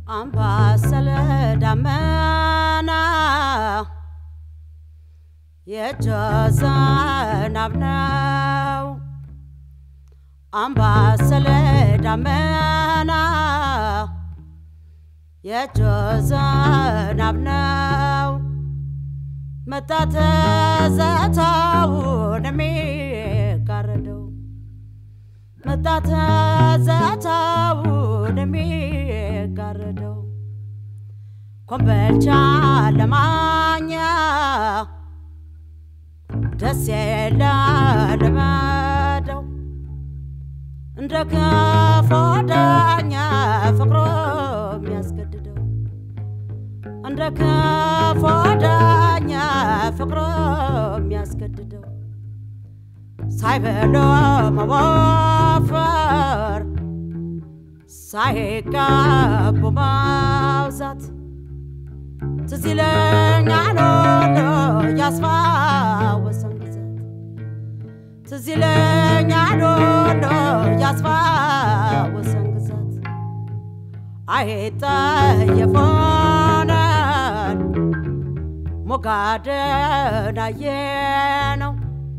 አምባሰለ ዳመና የጀዘናብ ነው አምባሰለ ዳመና የጀዘናብ ነው መታተዘታውን የሚጋረደው መታተዘታውን የሚጋረደው ኮምበልቻ ለማኛ ደስ የለለመደው እንደ ከፎዳኛ ፍቅሮ የሚያስገድደው እንደ ከፎዳኛ ፍቅሮ የሚያስገድደው ሳይበሎ መዋፈር ሳይጋቡ ማውዛት ትዝለኛል ያስፋወሰን ግዛት ትዝለኛል ያስፋወሰን ግዛት አይጠየፎናል ሞጋደን አየነው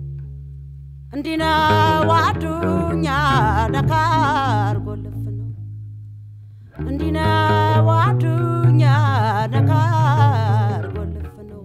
እንዲነው አዱኛ ነካርጎ ልፍ ነው እንዲነው አዱኛ ነካርጎ ልፍ ነው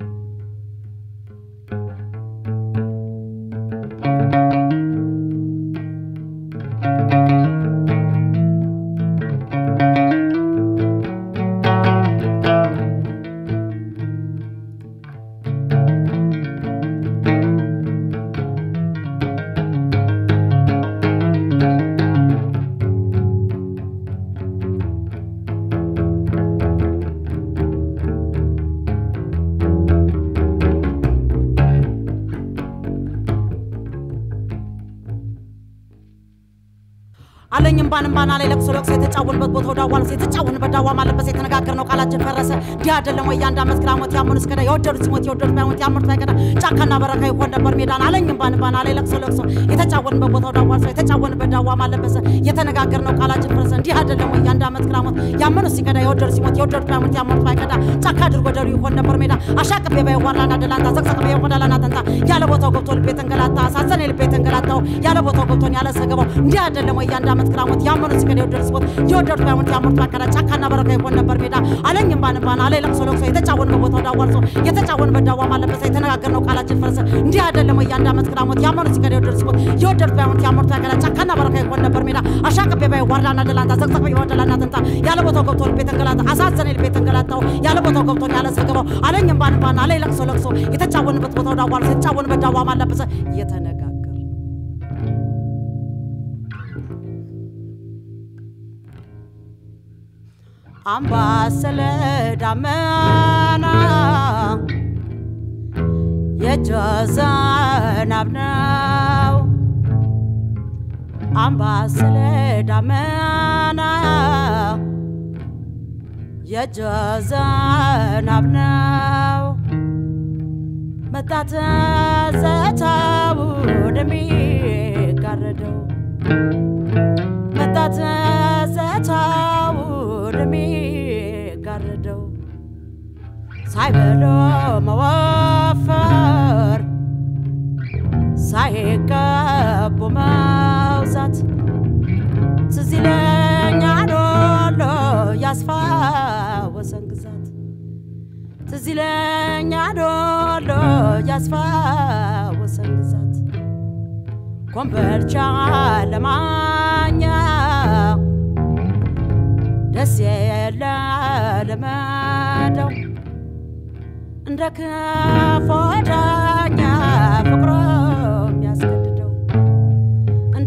አለኝም ባንባና ላይ ለቅሶ ለቅሶ የተጫወንበት ቦታው ዳዋል የተጫወንበት ዳዋ ማለበስ የተነጋገርነው ቃላችን ፈረሰ እንዲህ አይደለም ወይ ያንዳ መስክራ ሞት ያሙን እስከዳ የወደዱት ሲሞት የወደዱት ባይሞት ያምርት አይቀዳ ጫካና በረካ ይሆን ነበር ሜዳን አለኝም ባንባና ላይ ለቅሶ ለቅሶ የተጫወንበት ቦታው ዳዋል የተጫወንበት ዳዋ ማለበስ የተነጋገርነው ቃላችን ፈረሰ እንዲህ አይደለም ወይ ያንዳ መስክራ ሞት ያሙን እስከዳ የወደዱት ሲሞት የወደዱት ባይሞት ያምርት አይቀዳ ጫካ ድርጎ ደሩ ይሆን ነበር ሜዳ አሻቅብ የባይዋላና ደላንታ ዘቅዘቅ የቆዳላና ተንታ ያለ ቦታው ገብቶ ልቤ ተንገላታ ሳዘነ ልቤ ተንገላታው ያለ ቦታው ገብቶን ያለ ሰገባው እንዲህ አይደለም ወይ ያንዳ መስክራ ሞት ያሙን እስከዳ የወደዱት ሲሞት የወደዱት ባይሞት ያምርት አይቀዳ ጫካና በረካ ይሆን ነበር ሜዳ አለኝም ባንባና ላይ ለቅሶ ለቅሶ የተጫወንበት ቦታው ዳዋል የተጫወንበት ዳዋ ማለበስ የተነጋገርነው ቃላችን ፈረሰ እንዲህ አይደለም ወይ ያንዳ መስክራ ሞት ያሙን እስከዳ የወደዱት ሲሞት የወደዱት ባይሞት ያምርት አይቀዳ ጫካና በረካ ይሆን ነበር ሜዳ አሻቅብ የባይዋላና ደላንታ ዘቅዘቅ የቆዳላና ተንታ ያለ ቦታው ገብቶ ልቤ ተንገላታ አሳዘነ ልቤ ተንገላታው ያለ ቦታው ገብቶን ያለ ሰገባው አለኝም ባንባና ላይ ለቅሶ ለቅሶ የተጫወንበት ቦታው ዳዋል የተጫወንበት ዳዋ ማለበስ የተነጋገር አምባሰለ ዳመና የጀዘናብ ነው አምባሰለ ዳመና የጀዘናብ ነው መታተዘታውን የሚጋረደው መታተዘታውን የሚጋረደው ሳይበሎ መዋፈር ሳይጋቡ ማውዛት ትዝለኛል ያስፋወሰን ግዛት ትዝለኛል ያስፋወሰን ግዛት ኮምበልቻ ለማኛ ደስ የለለመደው እንደ ከፎዳኛ ፍቅሮ የሚያስገድደው እንደ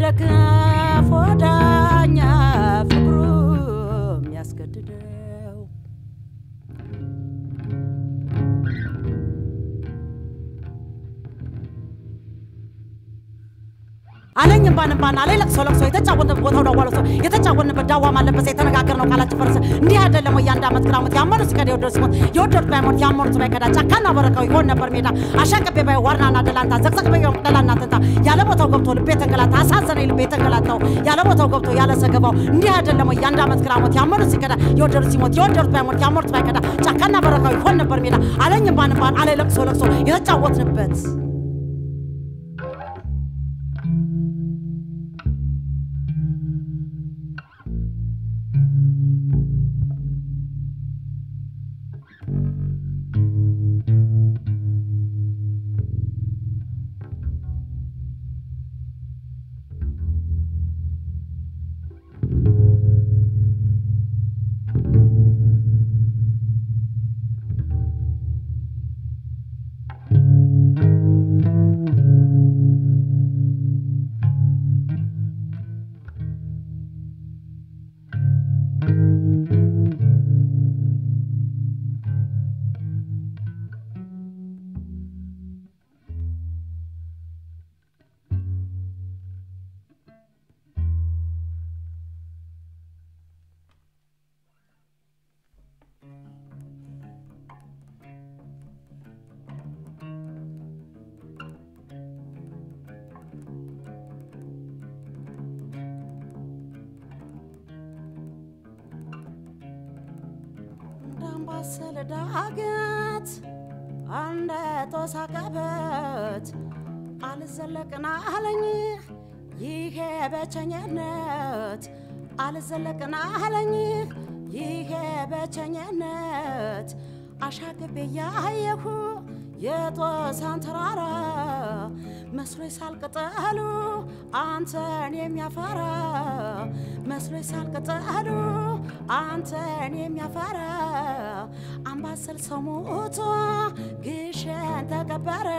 ከፎዳኛ ፍቅሮ የሚያስገድደው አለኝ አለኝም ባንባና ላይ ለቅሶ ለቅሶ የተጫወንበት ቦታው ዳዋለሶ የተጫወንበት ዳዋ ማለበሰ የተነጋገርነው ቃላችን ፈረሰ እንዲህ አይደለም ወይ አንድ አመት ግራሞት ያመኑ ሲከደ ወደር ሲሞት የወደዱት ባይሞት ያመኑት ባይከዳ ጫካና በረካው ይሆን ነበር ሜዳ አሻቀቤ ባይ ዋርናና ደላንታ ዘቅዘቅ በየው ደላና ተንታ ያለ ቦታው ገብቶ ልቤ ተንገላታ አሳዘነኝ ልቤ ተንገላታው ያለ ቦታው ገብቶ ያለ ሰገባው እንዲህ አይደለም ወይ አንድ አመት ግራሞት ያመኑ ሲከዳ የወደዱት ሲሞት የወደዱት ባይሞት ያመኑት ባይከዳ ጫካና በረካው ይሆን ነበር ሜዳ አለኝም ባንባን አለ ለቅሶ ለቅሶ የተጫወትንበት ባሰለ ዳገት አንደ ተሳቀበት አልዘለቅና አለኝ ይሄ በቸኝነት አልዘለቅና አለኝ ይሄ በቸኝነት አሻግቤ ያየሁ የጦሳን ተራራ መስሎይ ሳልቀጠሉ አንተን የሚያፈራ መስሎይ ሳልቀጠሉ አንተን የሚያፈራ አምባሰል ሰሞቶ ግሸን ተቀበረ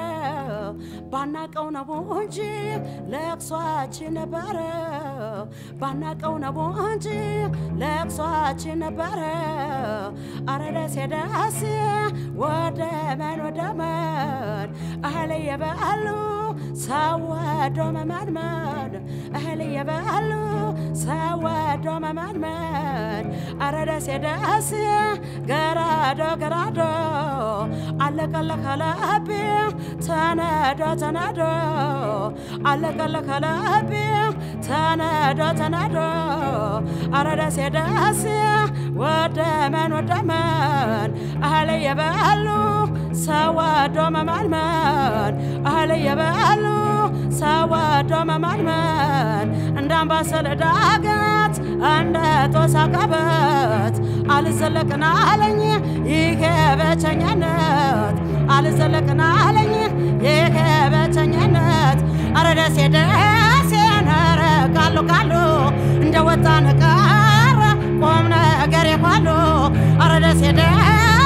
ባናቀው ነው እንጂ ለቅሷችን ነበረ ባናቀው ነው እንጂ ለቅሷችን ነበረ አረ ደስ ወደ መን እህል የበሉ ሰወዶ መመንመን እህል የበሉ ሰወዶ መመንመን አረ ደስ ገራዶ አለቀለከለብ ተነዶ አለቀለከለብ ተነዶ አረ ደስ ወደ መን እህል የበሉ ሰወዶ መመንመን እህል የበሉ ሰወዶ መመንመን እንዳምባሰል ዳገት እንደ ተሳቀበት አልዘለቅና አለኝ ይሄ በቸኝነት አልዘለቅና አለኝ ይሄ በቸኝነት አረ ደስ ነረ ካሉ እንደ ወጣን ቀረ ቆም ነገር ይፋሉ አረ ደስ